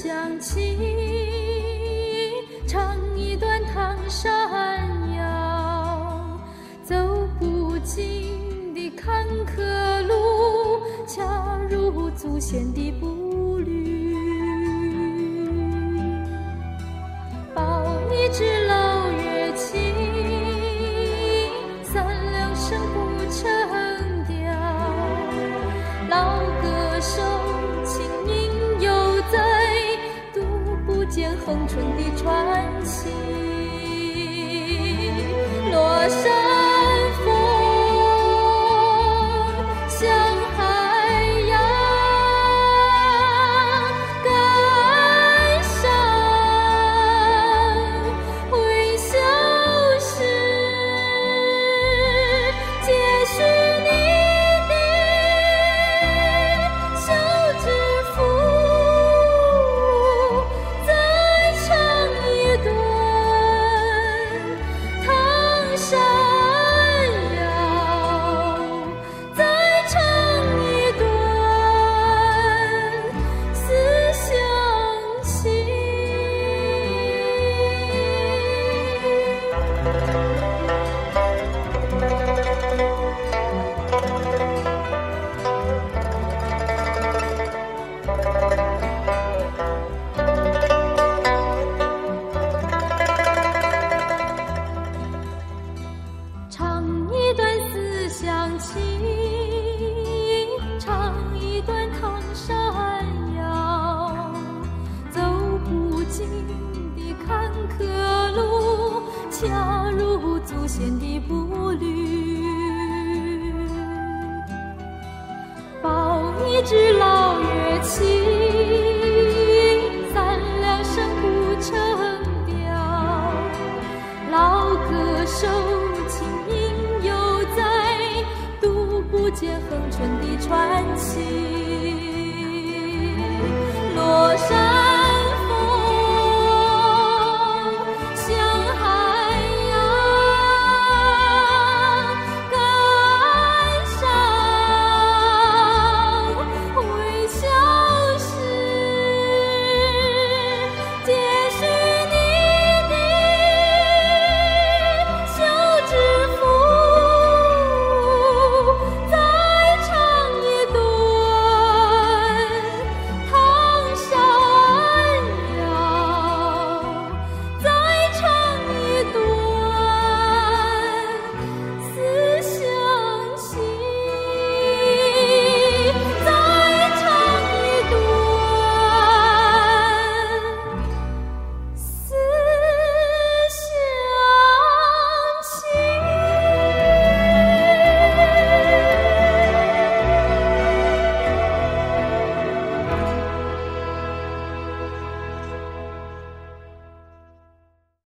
响起，唱一段唐山谣，走不尽的坎坷路，恰如祖先的步履。抱一支老乐器，三两声不成调，老歌手轻吟犹在，读不见恒春的传奇。落山风向海洋，感伤微笑时，接续你的小指腹，再唱一段唐山谣，再唱一段思乡情。唱一段思乡情，唱一段唐山谣，走不尽的坎坷路，恰如祖先的步履。抱一支老乐器，三两声不成调，老歌手轻吟犹在，读不见恒春的传奇。